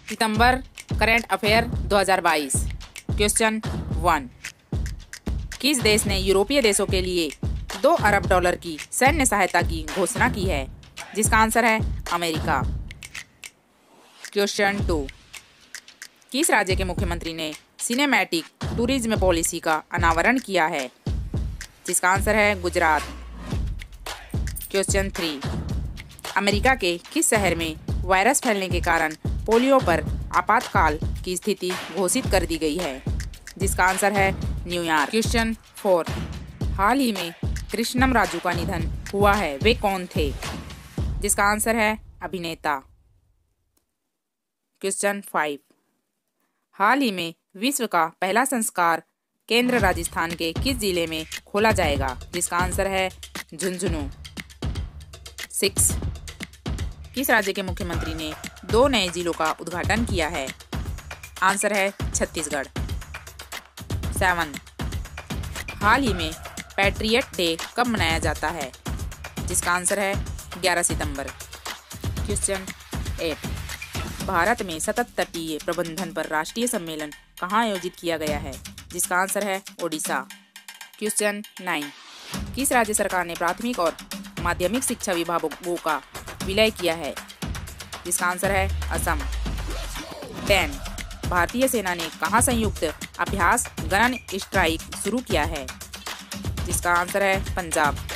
सितंबर current affair 2022। Question 1। किस देश ने यूरोपीय देशों के लिए $2 अरब की सैन्य सहायता की घोषणा की है? जिसका आंसर है अमेरिका। क्वेश्चन 2। किस राज्य के मुख्यमंत्री ने सिनेमैटिक टूरिज्म पॉलिसी का अनावरण किया है? जिसका आंसर है गुजरात। क्वेश्चन 3। अमेरिका के किस शहर में वायरस फैलने के कारण पोलियो पर आपातकाल की स्थिति घोषित कर दी गई है? जिसका आंसर है न्यूयॉर्क। क्वेश्चन 4। हाल ही में कृष्णम राजू का निधन हुआ है, वे कौन थे? जिसका आंसर है अभिनेता। क्वेश्चन 5। हाल ही में विश्व का पहला संस्कार केंद्र राजस्थान के किस जिले में खोला जाएगा? जिसका आंसर है झुंझुनू। 6। किस राज्य के मुख्यमंत्री ने 2 नए जिलों का उद्घाटन किया है? आंसर है छत्तीसगढ़। 7। हाल ही में पैट्रियट डे कब मनाया जाता है? जिसका आंसर है 11 सितंबर। क्वेश्चन 8। भारत में सतत तटीय प्रबंधन पर राष्ट्रीय सम्मेलन कहाँ आयोजित किया गया है? जिसका आंसर है ओडिशा। क्वेश्चन 9। किस राज्य सरकार ने प्राथमिक और माध्यमिक शिक्षा विभागों का विलय किया है? जिसका आंसर है असम। 10। भारतीय सेना ने कहाँ संयुक्त अभ्यास गगन स्ट्राइक शुरू किया है? जिसका आंसर है पंजाब।